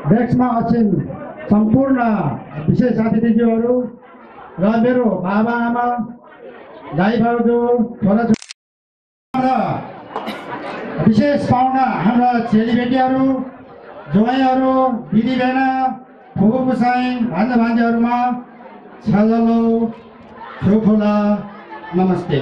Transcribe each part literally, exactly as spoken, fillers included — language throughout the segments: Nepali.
डेस्कमा अछिन् सम्पूर्ण विशेष अतिथिज्यूहरू र मेरो बाबा आमा दाइ भाउजू छोराछोरी र विशेष पाहुना हाम्रा चेलीबेटीहरू ज्वाइँहरू दिदी बहिना फुपू पुसाई भान्जा भान्जीहरूमा छजलो ठुला नमस्ते।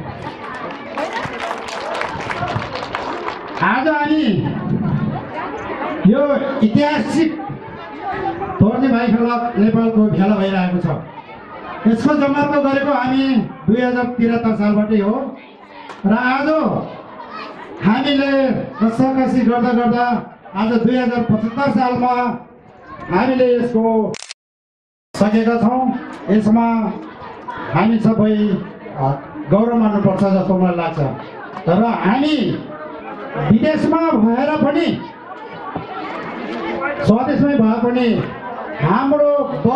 आज हामी यो ऐतिहासिक दोर्जे भाइ खेलक नेपालको भेला भइरहेको छ। यसको जमातो गरेको हामी दुई हजार त्रिहत्तर सालबाटै हो र आज हामीले रस्साकसी गर्दा गर्दा आज दुई हजार पचहत्तर सालमा हामीले यसको सकेका छौँ। यसमा हामी सबै गौरव मान्नुपर्छ जस्तो मलाई लाग्छ। तर हामी विदेशमा भएर पनि स्वदेशमै भए पनि हाम्रो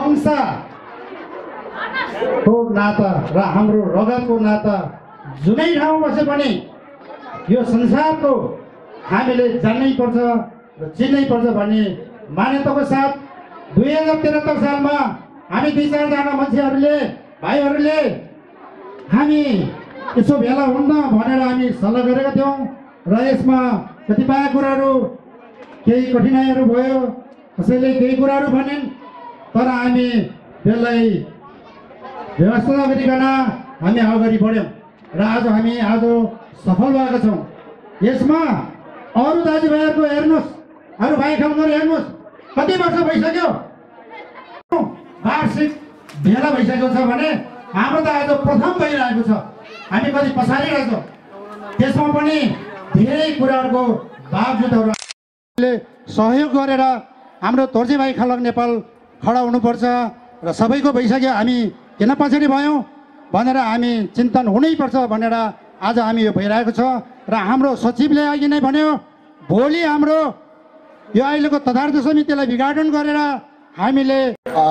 वंशको नाता र हाम्रो रगतको नाता जुनै ठाउँ बसे पनि यो संसारको हामीले जान्नै पर्छ र चिन्नै पर्छ भन्ने मान्यताको साथ दुई हजार त्रिहत्तर सालमा हामी दुई चारजना मान्छेहरूले भाइहरूले हामी यसो भेला हुन्न भनेर हामी सल्लाह गरेका थियौँ र यसमा कतिपय कुराहरू केही कठिनाइहरू भयो, कसैले केही कुराहरू भनेन्, तर हामी त्यसलाई व्यवस्था गरिकन हामी अगाडि बढ्यौँ र आज हामी आज सफल भएका छौँ। यसमा अरू दाजुभाइहरूको हेर्नुहोस्, अरू भाइ खालहरू हेर्नुहोस्, कति वर्ष भइसक्यो वार्षिक भेला भइसकेको छ भने हाम्रो त आज प्रथम भइरहेको छ। हामी कति पछाडि रहेछौँ। त्यसमा पनि धेरै कुराहरूको बावजुदहरू सहयोग गरेर हाम्रो दोर्जे भाइ खलक नेपाल खडा हुनुपर्छ र सबैको भइसक्यो, हामी किन पछाडि भयौँ भनेर हामी चिन्तन हुनैपर्छ भनेर आज हामी यो भइरहेको छ। र हाम्रो सचिवले अघि नै भन्यो, भोलि हाम्रो यो अहिलेको तथार्थ समितिलाई विघटन गरेर हामीले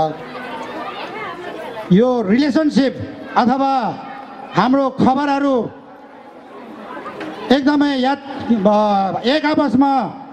यो रिलेसनसिप अथवा हाम्रो खबरहरू एकदमै याद एक आपसमा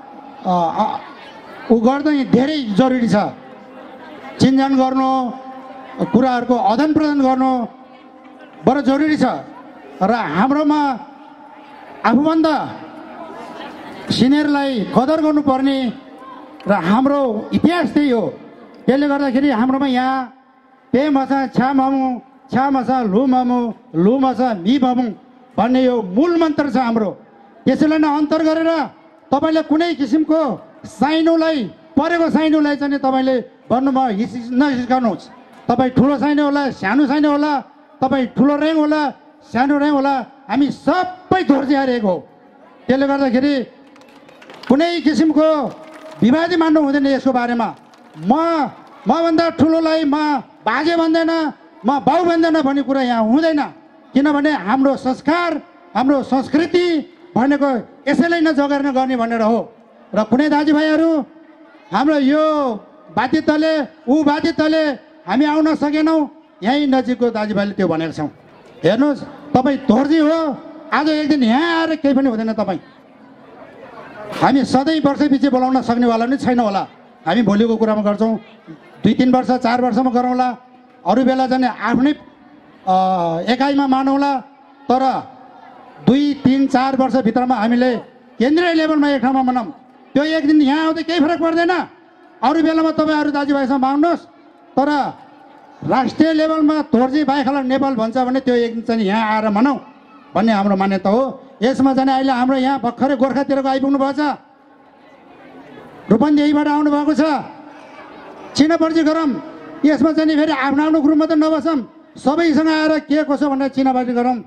उ गर्दै धेरै जरुरी छ। चिनजान गर्नु, कुराहरूको आदान प्रदान गर्नु बडो जरुरी छ र हाम्रोमा आफूभन्दा सिनियरलाई कदर गर्नुपर्ने र हाम्रो इतिहास त्यही हो। त्यसले गर्दाखेरि हाम्रोमा यहाँ पे मसा छा मामु, छा मसा लु मामु, लु मसा मि मामु भन्ने यो मूल मन्त्र छ हाम्रो। त्यसैलाई नै अन्तर गरेर तपाईँले कुनै किसिमको साइनोलाई परेको साइनोलाई चाहिँ तपाईँले भन्नुमा हिस नहिस्काउनुहोस्। तपाईँ ठुलो साइनो होला, सानो साइनो होला, तपाईँ ठुलो ऱ्याङ होला, सानो ऱ्याङ होला, हामी सबै दोर्जे हारेको हो। त्यसले गर्दाखेरि कुनै किसिमको विवादी मान्नु हुँदैन यसको बारेमा। म मभन्दा ठुलोलाई म बाजे भन्दैन, म बाउ भन्दैन भन्ने कुरा यहाँ हुँदैन। किनभने हाम्रो संस्कार, हाम्रो संस्कृति भनेको यसैलाई नै जगेर्ना गर्ने भनेर हो। र कुनै दाजुभाइहरू हाम्रो यो बाध्यताले ऊ बाध्यताले हामी आउन सकेनौँ, यहीँ नजिकको दाजुभाइले त्यो भनेको छौँ। हेर्नुहोस्, तपाईँ दोर्जे हो, आज एक दिन यहाँ आएर केही पनि हुँदैन। तपाईँ हामी सधैँ वर्षैपछि बोलाउन सक्नेवाला पनि छैन होला। हामी भोलिको कुरामा गर्छौँ, दुई तिन वर्ष चार वर्षमा गरौँला, अरू बेला जाने आफ्नै एकाइमा मानौँला। तर दुई तिन चार वर्षभित्रमा हामीले केन्द्रीय लेभलमा एक ठाउँमा मनाऊँ। त्यो एक दिन यहाँ आउँदा केही फरक पर्दैन। अरू बेलामा तपाईँहरू दाजुभाइसँग माग्नुहोस्, तर राष्ट्रिय लेभलमा दोर्जे भाइ खलक नेपाल भन्छ भने त्यो एक दिन चाहिँ यहाँ आएर मनाऊ भन्ने हाम्रो मान्यता हो। यसमा जाने अहिले हाम्रो यहाँ भर्खरै गोर्खातिरको आइपुग्नु भएको छ, रूपन्देहीबाट आउनुभएको छ, चिनापर्ची गरौँ। यसमा चाहिँ फेरि आफ्नो आफ्नो ग्रुपमा त नबसौँ, सबैसँग आएर के कसो भनेर चिनापर्ची गरौँ।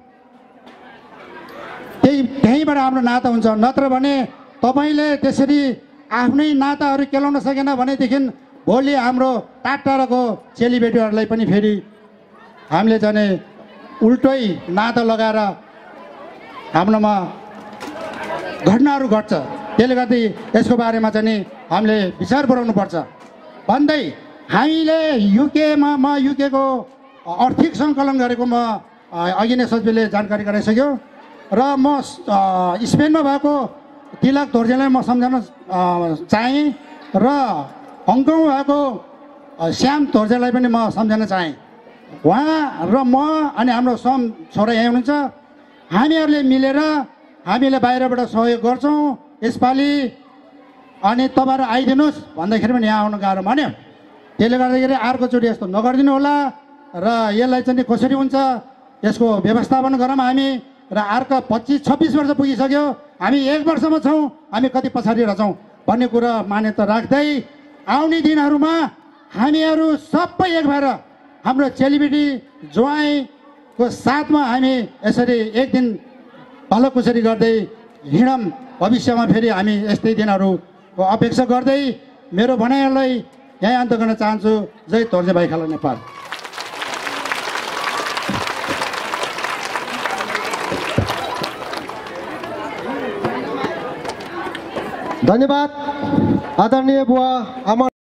त्यही त्यहीँबाट हाम्रो नाता हुन्छ। नत्र भने तपाईँले त्यसरी आफ्नै नाताहरू केलाउन सकेन भनेदेखि भोलि हाम्रो टाढटाढाको चेलीबेटीहरूलाई पनि फेरि हामीले जाने उल्टै नाता लगाएर हाम्रोमा घटनाहरू घट्छ। त्यसले गर्दा यसको बारेमा चाहिँ हामीले विचार गराउनु पर्छ भन्दै हामीले युकेमा म युकेको आर्थिक सङ्कलन गरेको म अघि नै सचिवले जानकारी गराइसक्यो र म स्पेनमा भएको तिलक दोर्जेलाई म सम्झाउन चाहेँ र हङकङ भएको श्याम तोर्जेलाई पनि म सम्झन चाहेँ। उहाँ र म अनि हाम्रो सम छोरा यहाँ हुनुहुन्छ, हामीहरूले मिलेर हामीले बाहिरबाट सहयोग गर्छौँ यसपालि। अनि तपाईँहरू आइदिनुहोस् भन्दाखेरि पनि यहाँ आउनु गाह्रो भन्यो। त्यसले गर्दाखेरि अर्कोचोटि यस्तो नगरिदिनु होला र यसलाई चाहिँ कसरी हुन्छ यसको व्यवस्थापन गरौँ हामी। र अर्को पच्चिस छब्बिस वर्ष पुगिसक्यो, हामी एक वर्षमा छौँ, हामी कति पछाडि रहेछौँ भन्ने कुरा मान्यता राख्दै आउने दिनहरूमा हामीहरू सबै एक भएर हाम्रो चेलीबेटी ज्वाइँको साथमा हामी यसरी एक दिन भलोकुसरी गर्दै हिँडौँ। भविष्यमा फेरि हामी यस्तै दिनहरूको अपेक्षा गर्दै मेरो भनाइहरूलाई यहीँ अन्त गर्न चाहन्छु। जय तोर्जे भाइखाला नेपाल। धन्यवाद आदरणीय बुवा अमर